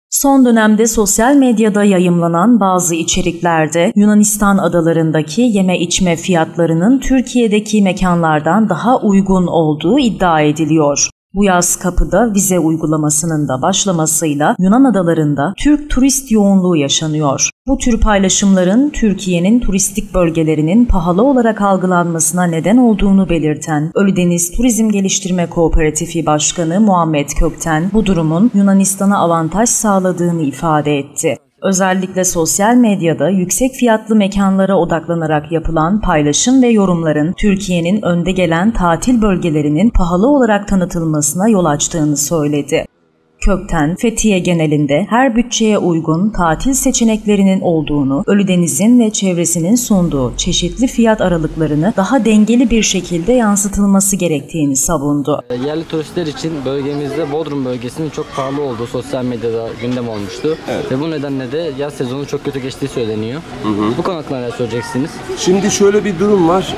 Son dönemde sosyal medyada yayımlanan bazı içeriklerde Yunanistan adalarındaki yeme içme fiyatlarının Türkiye'deki mekanlardan daha uygun olduğu iddia ediliyor. Bu yaz kapıda vize uygulamasının da başlamasıyla Yunan adalarında Türk turist yoğunluğu yaşanıyor. Bu tür paylaşımların Türkiye'nin turistik bölgelerinin pahalı olarak algılanmasına neden olduğunu belirten Ölüdeniz Turizm Geliştirme Kooperatifi Başkanı Muhammed Kökten bu durumun Yunanistan'a avantaj sağladığını ifade etti. Özellikle sosyal medyada yüksek fiyatlı mekanlara odaklanarak yapılan paylaşım ve yorumların Türkiye'nin önde gelen tatil bölgelerinin pahalı olarak tanıtılmasına yol açtığını söyledi. Kökten, Fethiye genelinde her bütçeye uygun tatil seçeneklerinin olduğunu, Ölüdeniz'in ve çevresinin sunduğu çeşitli fiyat aralıklarını daha dengeli bir şekilde yansıtılması gerektiğini savundu. Yerli turistler için bölgemizde Bodrum bölgesinin çok pahalı olduğu sosyal medyada gündem olmuştu. Evet. Ve bu nedenle de yaz sezonu çok kötü geçtiği söyleniyor. Bu konu hakkında neler söyleyeceksiniz? Şimdi şöyle bir durum var.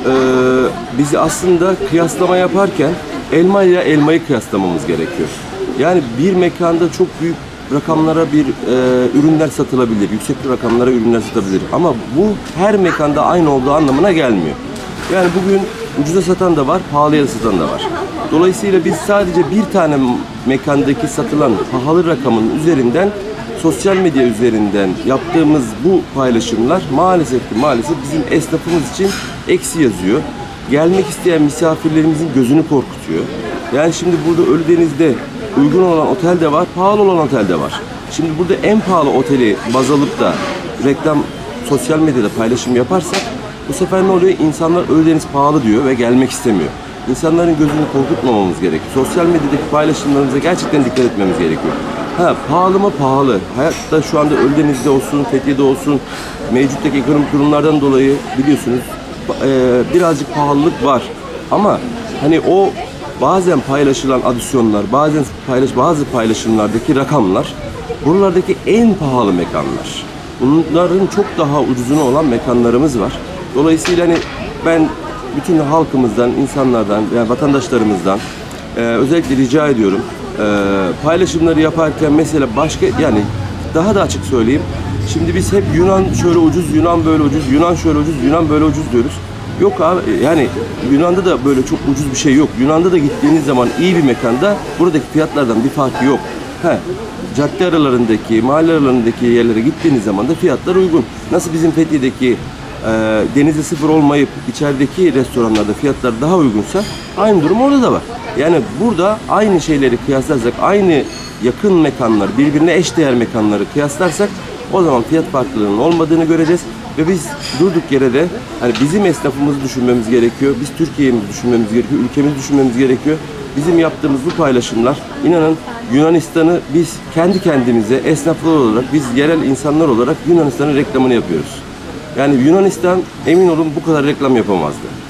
Biz aslında kıyaslama yaparken elma ile elmayı kıyaslamamız gerekiyor. Yani bir mekanda çok büyük rakamlara ürünler satılabilir, yüksek rakamlara ürünler satabilir. Ama bu her mekanda aynı olduğu anlamına gelmiyor. Yani bugün ucuza satan da var, pahalıya satan da var. Dolayısıyla biz sadece bir tane mekandaki satılan pahalı rakamın üzerinden, sosyal medya üzerinden yaptığımız bu paylaşımlar maalesef bizim esnafımız için eksi yazıyor. Gelmek isteyen misafirlerimizin gözünü korkutuyor. Yani şimdi burada Ölüdeniz'de uygun olan otel de var, pahalı olan otel de var. Şimdi burada en pahalı oteli baz alıp da reklam sosyal medyada paylaşım yaparsak bu sefer ne oluyor? İnsanlar Ölüdeniz pahalı diyor ve gelmek istemiyor. İnsanların gözünü korkutmamamız gerekiyor. Sosyal medyadaki paylaşımlarımıza gerçekten dikkat etmemiz gerekiyor. Pahalı mı? Pahalı. Hayatta şu anda Ölüdeniz'de olsun, Fethiye'de olsun mevcuttaki ekonomik durumlardan dolayı biliyorsunuz birazcık pahalılık var. Ama hani o bazen paylaşılan adisyonlar, bazı paylaşımlardaki rakamlar buralardaki en pahalı mekanlar. Bunların çok daha ucuzuna olan mekanlarımız var. Dolayısıyla hani ben bütün halkımızdan, insanlardan, yani vatandaşlarımızdan özellikle rica ediyorum. Paylaşımları yaparken mesela yani daha da açık söyleyeyim. Şimdi biz hep Yunan şöyle ucuz, Yunan böyle ucuz, Yunan şöyle ucuz, Yunan böyle ucuz diyoruz. Yok abi, yani Yunan'da da böyle çok ucuz bir şey yok. Yunan'da da gittiğiniz zaman iyi bir mekanda buradaki fiyatlardan bir farkı yok. Cadde aralarındaki, mahalle aralarındaki yerlere gittiğiniz zaman da fiyatlar uygun. Nasıl bizim Fethiye'deki denize sıfır olmayıp içerideki restoranlarda fiyatlar daha uygunsa aynı durum orada da var. Yani burada aynı şeyleri kıyaslarsak, aynı yakın mekanlar, birbirine eşdeğer mekanları kıyaslarsak o zaman fiyat farklılığının olmadığını göreceğiz. Ve biz durduk yere de hani bizim esnafımızı düşünmemiz gerekiyor, biz Türkiye'mizi düşünmemiz gerekiyor, ülkemizi düşünmemiz gerekiyor. Bizim yaptığımız bu paylaşımlar, inanın Yunanistan'ı biz kendi kendimize esnaflar olarak, biz yerel insanlar olarak Yunanistan'ın reklamını yapıyoruz. Yani Yunanistan emin olun bu kadar reklam yapamazdı.